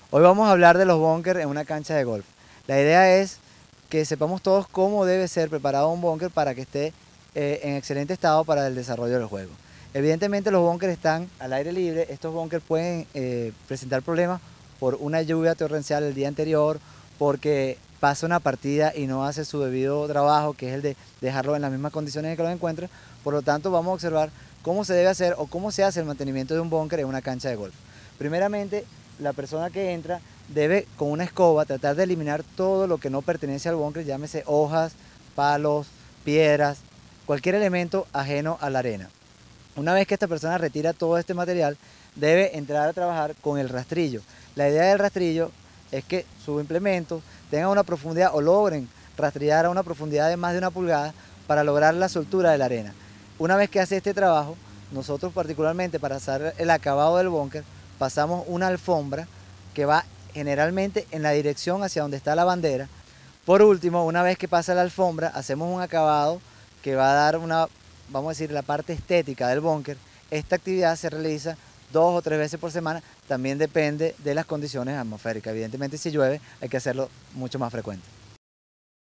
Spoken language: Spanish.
Hoy vamos a hablar de los bunkers en una cancha de golf. La idea es que sepamos todos cómo debe ser preparado un búnker para que esté en excelente estado para el desarrollo del juego. Evidentemente los bunkers están al aire libre, estos bunkers pueden presentar problemas por una lluvia torrencial el día anterior, porque pasa una partida y no hace su debido trabajo, que es el de dejarlo en las mismas condiciones en que lo encuentra. Por lo tanto, vamos a observar cómo se debe hacer o cómo se hace el mantenimiento de un búnker en una cancha de golf. Primeramente, la persona que entra debe con una escoba tratar de eliminar todo lo que no pertenece al búnker, llámese hojas, palos, piedras, cualquier elemento ajeno a la arena. Una vez que esta persona retira todo este material, debe entrar a trabajar con el rastrillo. La idea del rastrillo es que su implemento tenga una profundidad o logren rastrillar a una profundidad de más de 1 pulgada para lograr la soltura de la arena. Una vez que hace este trabajo, nosotros particularmente para hacer el acabado del búnker, pasamos una alfombra que va generalmente en la dirección hacia donde está la bandera. Por último, una vez que pasa la alfombra, hacemos un acabado que va a dar una, vamos a decir, la parte estética del búnker. Esta actividad se realiza 2 o 3 veces por semana, también depende de las condiciones atmosféricas. Evidentemente, si llueve hay que hacerlo mucho más frecuente.